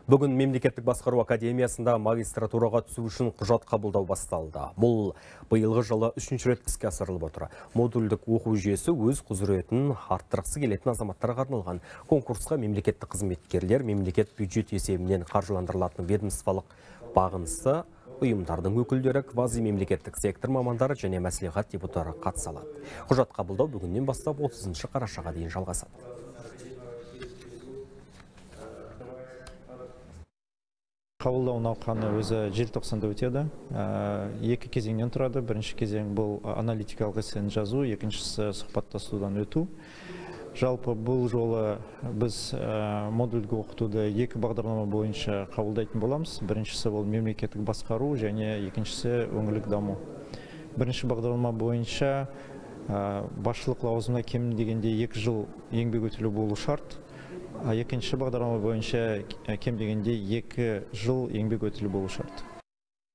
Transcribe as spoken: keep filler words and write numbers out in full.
Бүгін Мемлекеттік басқару академиясында магистратураға түсу үшін құжат қабылдау басталды. Бұл биылғы жылы үшінші рет іске асырылып отыр. Модульдік оқу жүйесі өз құзыретін арттырғысы келетін азаматтарға арналған. Конкурсқа мемлекеттік қызметкерлер мемлекет бюджет есебінен қаржыландырылатын ведомстволық бағынысы ұйымдардың өкілдері, квази мемлекеттік сектор мамандары және мәслихат депутаттары қатыса алады. Құжат қабылдау бүгіннен бастап отызыншы қарашаға дейін жалғасады. Қабылдау науқаны өзі желтоқсанда өтеді. Екі кезеңнен тұрады. Бірінші кезең бұл аналитикалық эссені жазу, екіншісі сұхбаттасудан өту. Жалпы бұл жолы біз модульді оқытуды екі бағдарлама бойынша қабылдайтын боламыз. Біріншісі бұл мемлекеттік басқару және екіншісі өңірлік даму. Бірінші бағдарлама бойынша басшылық лауазымда кем дегенде екі жыл еңбек өтілі болу шарт. Екінші бағдарлама бойынша кем дегенде екі жыл еңбек өтілі болу шарт.